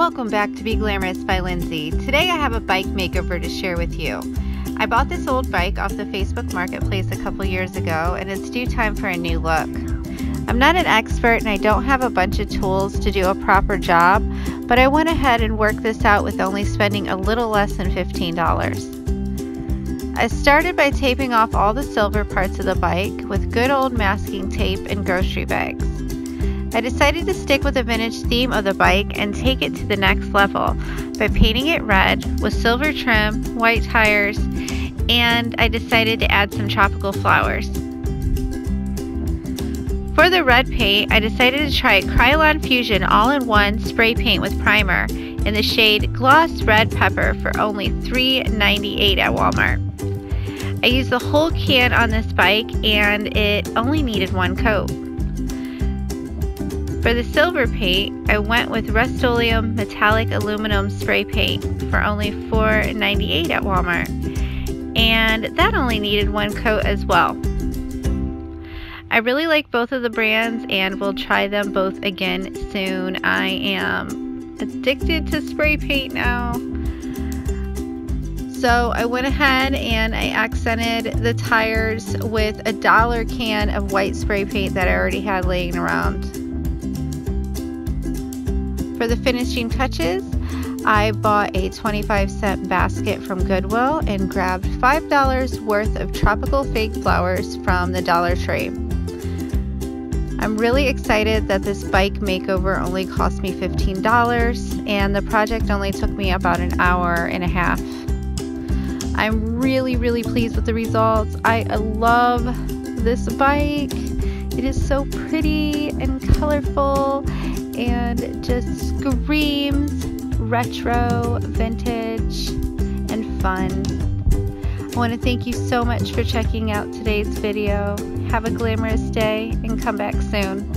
Welcome back to Be Glamorous by Lindsay. Today I have a bike makeover to share with you. I bought this old bike off the Facebook Marketplace a couple years ago, and it's due time for a new look. I'm not an expert and I don't have a bunch of tools to do a proper job, but I went ahead and worked this out with only spending a little less than $15. I started by taping off all the silver parts of the bike with good old masking tape and grocery bags. I decided to stick with the vintage theme of the bike and take it to the next level by painting it red with silver trim, white tires, and I decided to add some tropical flowers. For the red paint, I decided to try Krylon Fusion all-in-one spray paint with primer in the shade Gloss Red Pepper for only $3.98 at Walmart. I used the whole can on this bike and it only needed one coat. For the silver paint, I went with Rust-Oleum Metallic Aluminum Spray Paint for only $4.98 at Walmart, and that only needed one coat as well. I really like both of the brands and will try them both again soon. I am addicted to spray paint now. So I went ahead and I accented the tires with a $1 can of white spray paint that I already had laying around. For the finishing touches, I bought a 25-cent basket from Goodwill and grabbed $5 worth of tropical fake flowers from the Dollar Tree. I'm really excited that this bike makeover only cost me $15 and the project only took me about an hour and a half. I'm really pleased with the results. I love this bike. It is so pretty and colorful and just screams retro, vintage, and fun. I want to thank you so much for checking out today's video. Have a glamorous day and come back soon.